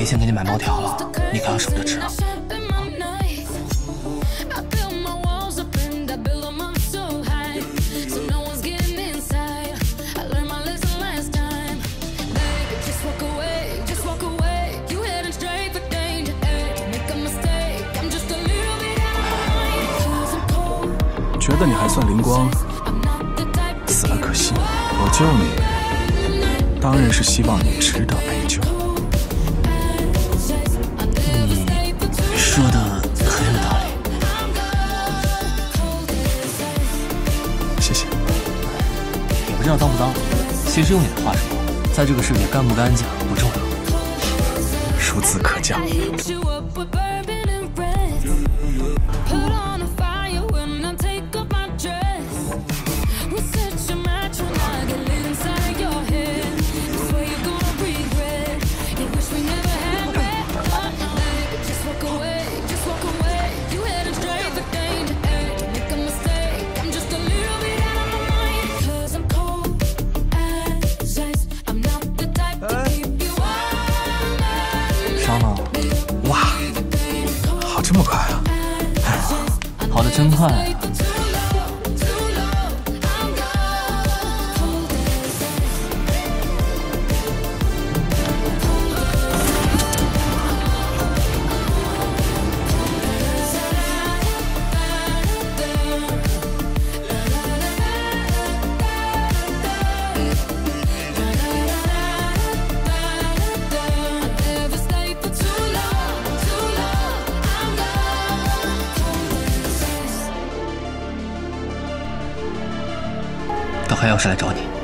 钱给你买毛条了，你可要守着吃啊。 觉得你还算灵光，死了可惜。我救你，当然是希望你值得被救。 你说的很有道理。 谢谢。 也不知道当不当，其实用你的话说，在这个世界干不干净不重要。 孺子可教。 伤了？ 哇，好这么快啊！ 好的真快啊！倒还要是来找你。